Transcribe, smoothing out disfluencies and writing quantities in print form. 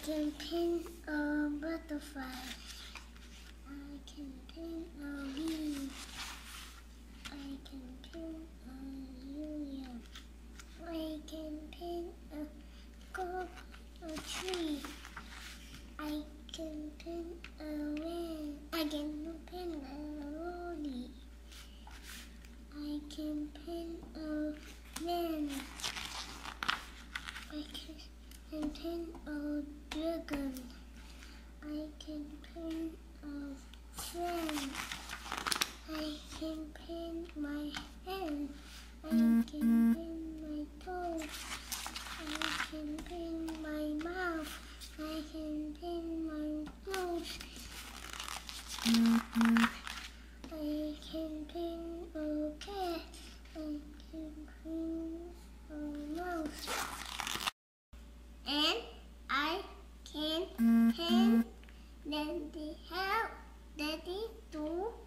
can paint a butterfly. I can paint a bee. I can paint a union. I can paint a tree. I can paint a van. I can paint a lorry. I can paint a man. I can paint a dragon. I can paint a friend. I can paint my hand. I can paint my toes. I can paint my mouth. I can paint my nose. I can paint a cat. I can paint a mouse. And I can paint Daddy help Daddy do